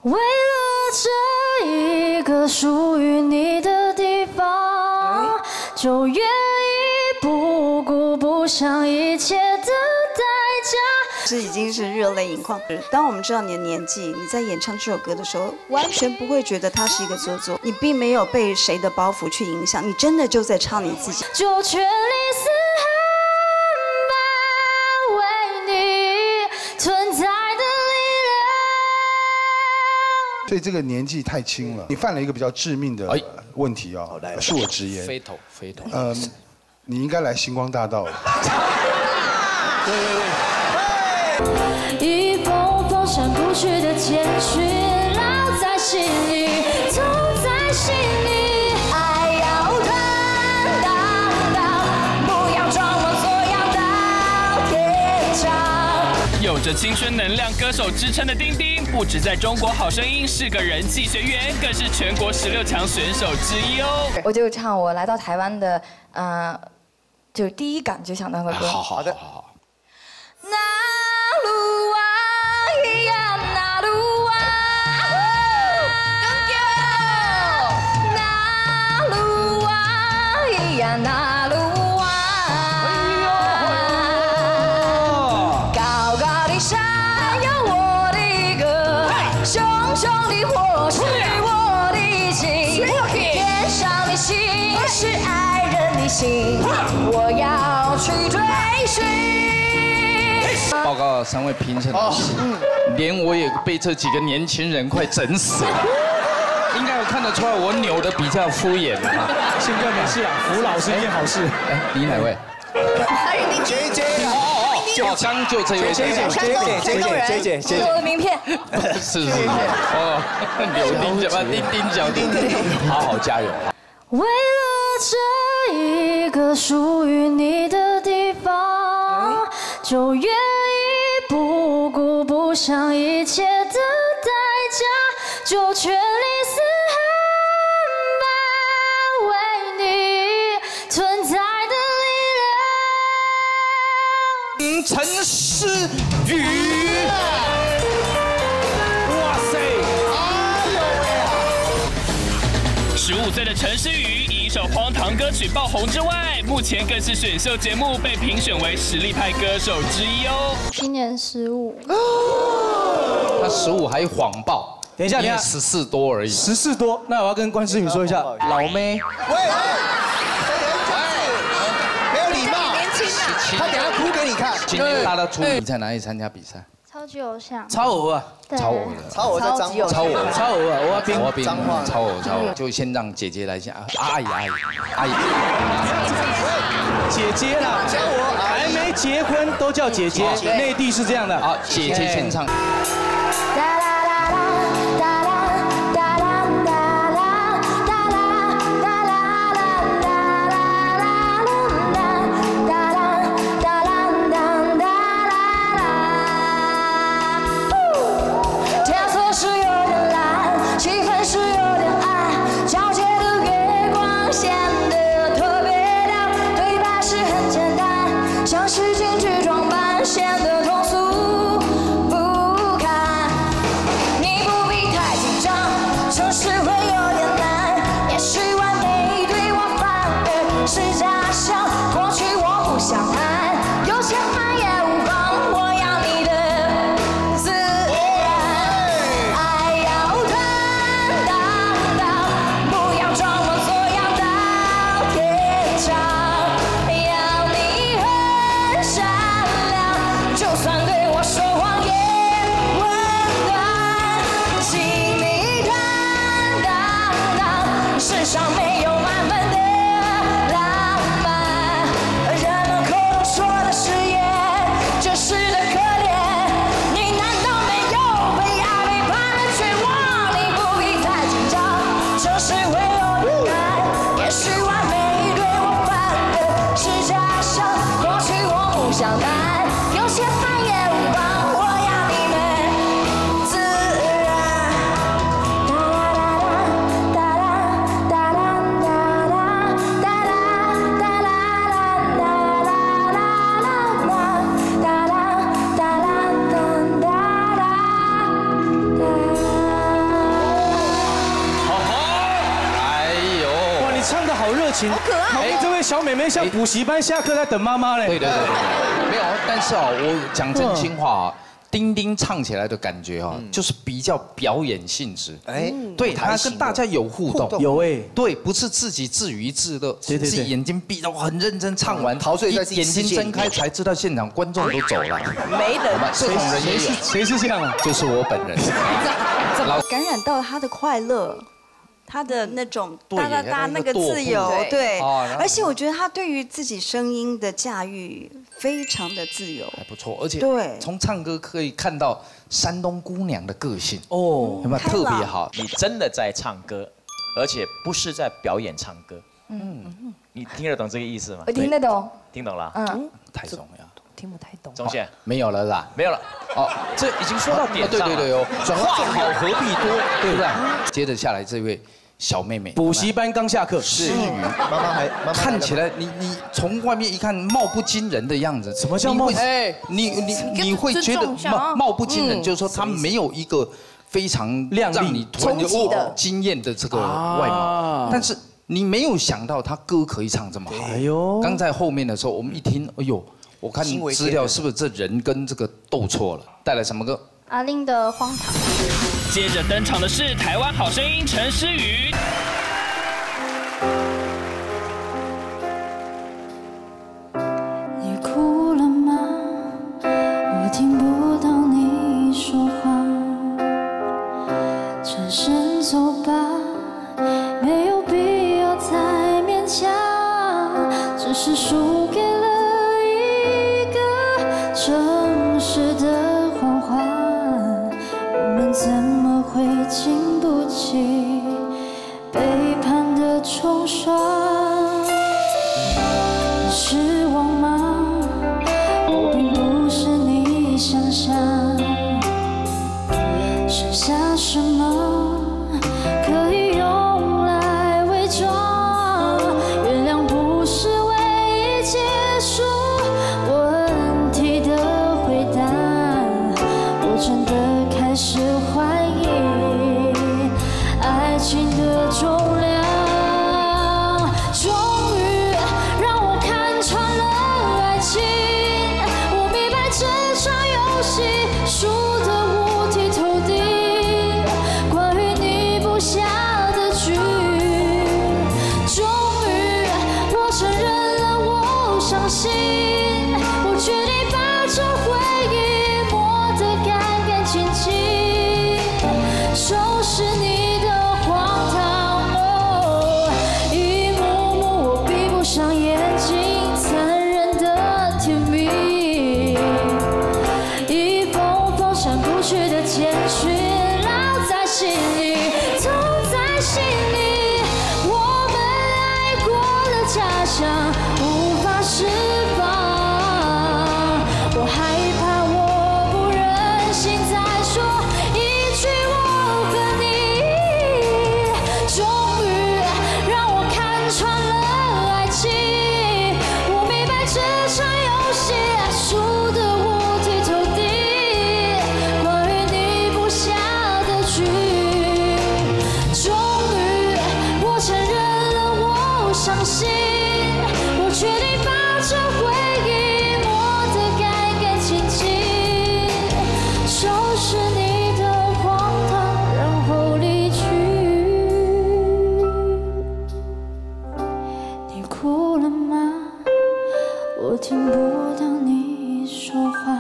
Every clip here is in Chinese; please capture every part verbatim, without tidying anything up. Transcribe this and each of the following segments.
为了这一个属于你的地方，就愿意不顾不想一切的代价。 这已经是热泪盈眶。当我们知道你的年纪，你在演唱这首歌的时候，完全不会觉得它是一个做作，你并没有被谁的包袱去影响，你真的就在唱你自己。 就全力嘶喊吧，为你存在的力量。 所以这个年纪太轻了，你犯了一个比较致命的问题哦，恕我直言。 飞头，飞头。 呃，你应该来星光大道了。 对对对。 一封封删不去的简讯，烙在心里，痛在心里。爱要坦荡荡，不要装模作样到天长。 有着青春能量歌手之称的丁丁，不止在中国好声音是个人气学员，更是全国十六强选手之一哦。 我就唱我来到台湾的，呃，就是第一感就想到的歌。 好好的，好好。 那路啊呀，那路啊，那路啊呀，那路啊，高高的山有我的歌，熊熊的火是我的情，天上的星是爱人的心，我要去追寻。 报告三位评审老师，连我也被这几个年轻人快整死了。应该有看得出来，我扭的比较敷衍啊。 现在没事啊，扶老是一件好事。 哎，你哪位？ 姐姐， 哦哦哦，刚就这位姐姐，姐姐，姐姐，姐姐， 我的名片。 是是是，哦，柳丁角，丁丁角，丁丁，好好加油。 为了这一个属于你的地方，就愿意不顾不想一切的代价，就全力嘶喊吧，为你存在的力量。 陈诗雨。 哇塞！哎呦喂啊！ 十五岁的陈诗雨以一首荒唐歌曲爆红之外，目前更是选秀节目被评选为实力派歌手之一哦。 今年十五， 他十五还谎报， 等一下，等一下， 十四多而已。 十四多，那我要跟关诗雨说一下，老妹。 喂，没有礼貌，年轻啊！他等下哭给你看。 今天他的出你在哪里参加比赛？ 超级偶像。 超偶啊！ 超偶的。 超偶在彰化。 超偶， 超偶啊！我要编我要编彰化。 超偶，超偶，就先让姐姐来先。阿姨，阿姨，阿姨。 姐姐啦， 教我还没结婚都叫姐姐，内地是这样的。 好，姐姐先唱。 像是京剧装扮，显得通俗不堪。 好热情，好可爱。 哎，这位小妹妹像补习班下课在等妈妈嘞。 对对对对，没有，但是啊，我讲真心话啊。丁丁唱起来的感觉哈，就是比较表演性质。哎，对他跟大家有互动， 有哎， 对，不是自己自娱自乐， 对对对， 眼睛闭着很认真唱完， 陶醉在眼睛睁开才知道现场观众都走了， 没人， 这种人也有， 谁是这样啊？ 就是我本人。 老感染到他的快乐。他的那种哒哒哒那个自由，对，而且我觉得他对于自己声音的驾驭非常的自由， 还不错，而且对， 从唱歌可以看到山东姑娘的个性哦，有没有特别好？ 你真的在唱歌，而且不是在表演唱歌，嗯，你听得懂这个意思吗？ 我听得懂， 听懂了， 嗯， 太重要， 听不太懂。 钟宪没有了啦， 没有了，哦，这已经说到点上了， 对对对哦，话好何必多，对不对？接着下来这位。小妹妹， 补习班刚下课， 诗雨， 妈妈还看起来你你从外面一看貌不惊人的样子， 什么叫貌？ 哎，你你你会觉得貌貌不惊人，就是说他没有一个非常亮丽、 让你突然就惊艳的这个外貌，但是你没有想到他歌可以唱这么好。哎呦，刚在后面的时候，我们一听，哎呦，我看资料是不是这人跟这个斗错了？带来什么歌？ 阿令的《荒唐》。 接着登场的是台湾好声音陈诗瑜。 你哭了吗？我听不到你说话。转身走吧，没有必要再勉强，只是输给了一个城市的谎话。我们怎么会经不起背叛的冲刷？你失望吗？我并不是你想象。剩下什么可以用来伪装？原谅不是唯一结束问题的回答。我真的开始怀疑爱情的重量，终于让我看穿了爱情。我明白这场游戏输得五体投地，关于你布下的局。终于我承认了，我伤心，我决定把这回忆抹得干干净净，收拾你的荒唐。哦，一幕幕我闭不上眼睛，残忍的甜蜜，一封封删不去的简讯，烙在心里，痛在心里。我们爱过了假象，无法释放。我害怕我不忍心再说一句我和你，终于让我看穿了爱情。我明白这场游戏输得五体投地，关于你布下的局。终于我承认了，我伤心，我决定把这回忆抹得干干净净，收拾你的荒唐，然后离去。你哭了吗？我听不到你说话。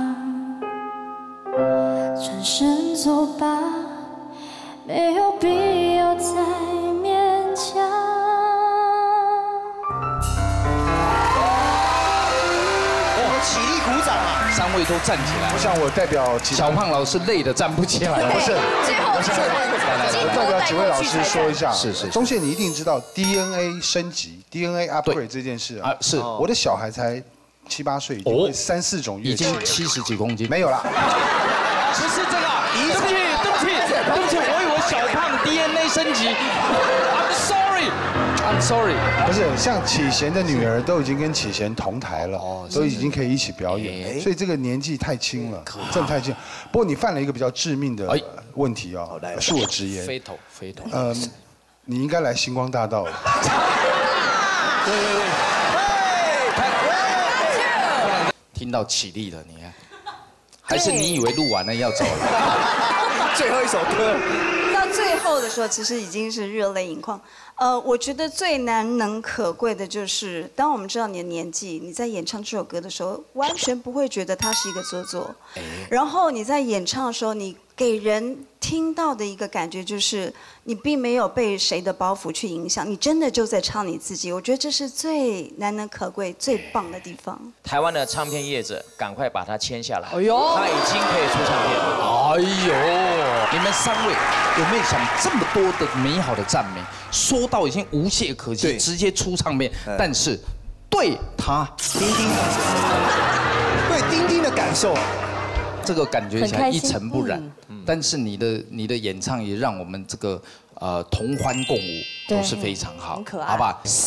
转身走吧，没有必要再勉强。 起立鼓掌啊！ 三位都站起来。 我想我代表小胖老师累得站不起来。 不是， 最后我想我代表几位老师说一下。 是是。 钟宪，你一定知道 D N A 升级、D N A upgrade 这件事啊。 是。 我的小孩才七八岁，已经会三四种乐器， 已经七十几公斤。 没有啦。 不是这个，对不起，对不起，对不起，我以为小胖 D N A 升级。I'm sorry。I'm sorry， 不是像启贤的女儿都已经跟启贤同台了，都已经可以一起表演，所以这个年纪太轻了，真的太轻。不过你犯了一个比较致命的问题哦，恕我直言。 飞头，飞头。 呃，你应该来星光大道了。 对对对。 听到起立了，你看，还是你以为录完了要走了？ 最后一首歌。 到最后的时候，其实已经是热泪盈眶。呃，我觉得最难能可贵的就是，当我们知道你的年纪，你在演唱这首歌的时候，完全不会觉得它是一个做作。然后你在演唱的时候，你给人听到的一个感觉就是，你并没有被谁的包袱去影响，你真的就在唱你自己。我觉得这是最难能可贵、最棒的地方。 台湾的唱片业者，赶快把它签下来。哎呦，他已经可以出唱片了。 哎呦，你们三位有没有想这么多的美好的赞美，说到已经无懈可击，直接出唱片？但是对他丁丁，对丁丁的感受。 这个感觉起来一尘不染，但是你的你的演唱也让我们这个呃同欢共舞都是非常好，好吧？